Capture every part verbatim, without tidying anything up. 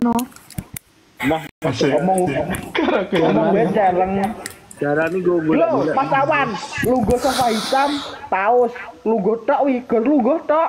no. Nah, ngomong karaoke. ngomong gue celeng. Darani gue gue. Lo, Mas Awan, lu gue sofa hitam, paus, lu gue tok wi, lu gue tok.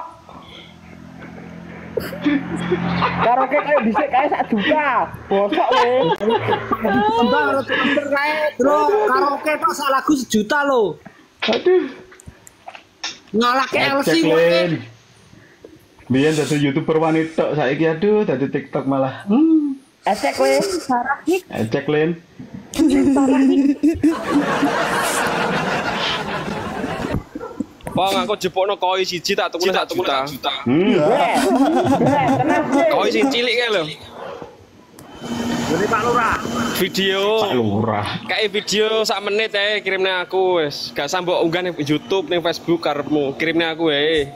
Karaoke kayak bisa kayak sak juta, bosok we. Entah harus bener kayak, bro. Karaoke tok sak lagu sejuta lo. Aduh. Ngalah ke L C Ceklin. Biyen dadi YouTuber wanita, saiki aduh dadi TikTok malah. Hmm. Ecek we. Parah nih. Ecek Lin. Parah nih. Bang, aku jepokno koi siji tak tuku sak juta. Hmm. Weh. Weh, tenang sih. Koi sing cilik kae lho. Jadi Pak Lurah. Video. Pak Lurah. Kayak video sak menit ae kirimnya aku wis. Gak sambok unggah ning YouTube, ning Facebook karepmu. Kirimnya aku wae.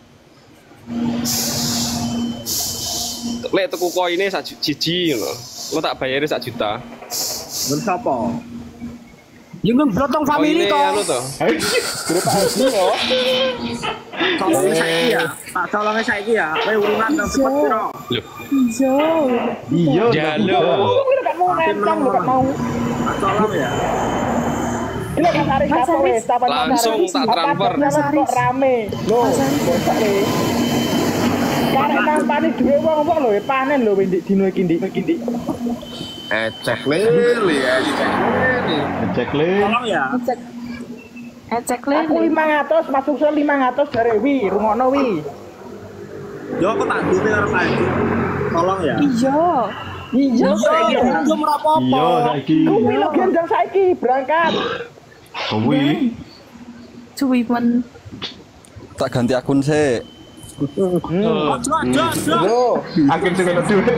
Lek tuku koi ini sak siji lho. Lo tak bayari sak juta. Ben sapa? Ya ngeblotong family Koine anu to. to. Berapa haji lo? Tolongnya saiki ya. Tak tolongnya saiki ya. Kowe urungan nang cepet piro? Lho. Iya. Iya. Jalo. Lu gak mau nentang, lu gak mau. Tak tolong ya. Ini Mas Aris apa wes? Langsung tak transfer. Kok rame. Loh, bosok we. Karek nang panis duwe wong-wong lho, panen lho ndik dino iki ndik iki ndik. Ecek lili ya, ecek lili. Ecek Lin. Tolong ya. Ecek. Ecek Aku lele. lima ratus masuk se lima ratus dari wi, rungokno wi. Yo aku tak duwe karo Pak Haji. Tolong ya. Iya. Iya, Yo yo ora apa-apa. Iya saiki. kuwi lho gendang saiki berangkat. Kuwi. Cuy men. Tak ganti akun sih. Ojo ojo ojo. Yo, Akhir sing ono duwe.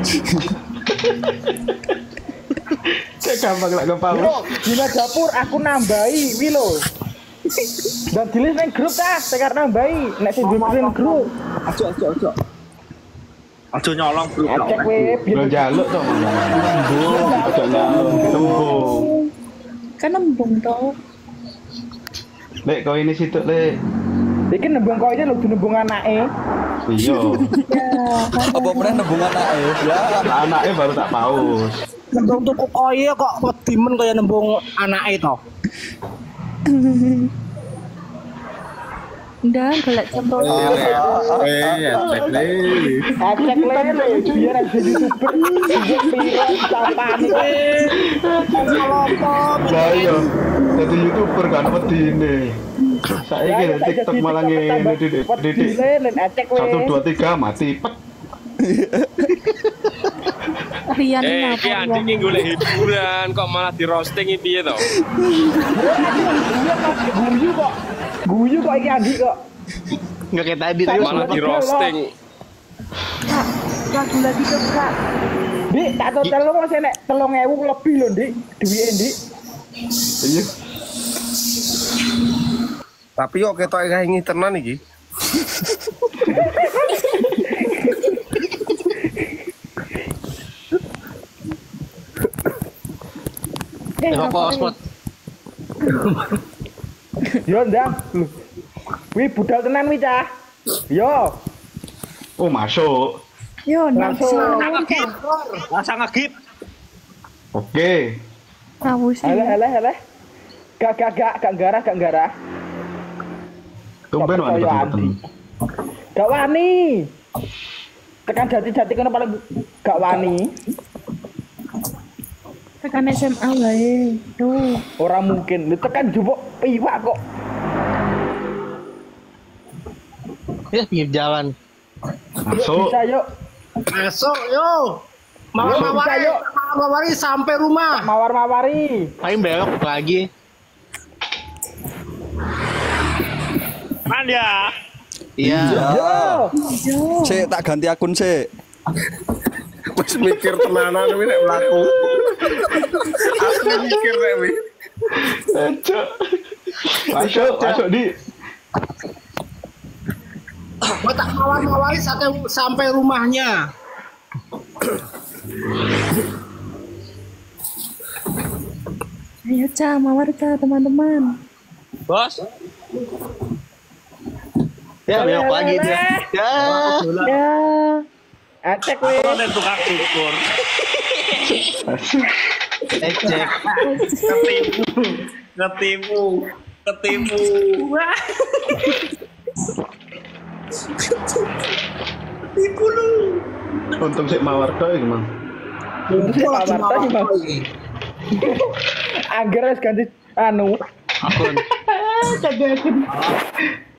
Cek gampang lak kepala. yo, dina dapur aku nambahi wi lho. Dan tulis nang grup ta, tekar nambahi. Nek sing bikin grup. Ojo ojo ojo. Ojo nyolong bro. Cek we, Lo jaluk to. Tembung, aja nyaluk tembung. Kan nembung toh. Lek kau ini situ lek. iki nembung koine lho nembung anake. Iya. Ya. Apa pernah nembung anake? Ya, Anaknya baru tak paus. Nembung tuku koi kok wedimen kaya nembung anake to. Ndak golek contoh. Eh, ecek lili. Cek lele, biar ada YouTuber. Sing piro capan iki. Lah iya. Jadi YouTuber kan wedine. Saiki lho TikTok malah ngene didik didik. Satu dua tiga mati pet. Rian Eh, ngapa iki Andi iki golek hiburan kok malah di roasting iki piye to? Guyu kok. Guyu kok iki Andi kok. Enggak kayak tadi Malah di roasting. Kak, lagu lagi tuh kak. Dik, tak total lo masih nek telung ewu lebih lho, Dik. Duwike, Dik. Iya. Tapi kok ketok kayak ini tenan iki. Eh, apa spot? Yo, ndang. Lho. Wih, budal tenan wi, Cah. Yo. Oh masuk. Yo, Langsung. langsung. Rasa ngegip. Oke. Ngawusin. Alah, alah, alah. Gak, gak, gak, gak garah, gak garah. Tumben wani Kaya ketemu. Andi. Gak wani. Tekan jati-jati kono paling gak wani. Tekan S M A wae. Tuh. Ora mungkin. Lu tekan jupuk piwak kok. Ya pinggir jalan. Masuk. Bisa yuk. Masuk yo. Mawar Bisa, mawari, yuk. mawar mawari sampai rumah. Mawar-mawari. Paling belok lagi. Man ya. Iya. Yo. Yo. sih tak ganti akun sih. Wis mikir tenanan kuwi nek mlaku. Aku mikir nek kuwi. Cok. Masuk, masuk di. Gua tak mawar-mawari sampai sampai rumahnya. Ayo Ca, mawar Ca teman-teman. Bos. Ya, belok lagi dia. Ya. Ya. Ecek weh. Aku ada tukang cukur. Ecek. Ketipu. Ketipu. Ketipu. Wah. Ketipu lu. Untung sik mawar tok iki, Mang. Untung mawar tok iki, Mang. Angger wis ganti anu. Akun. Cek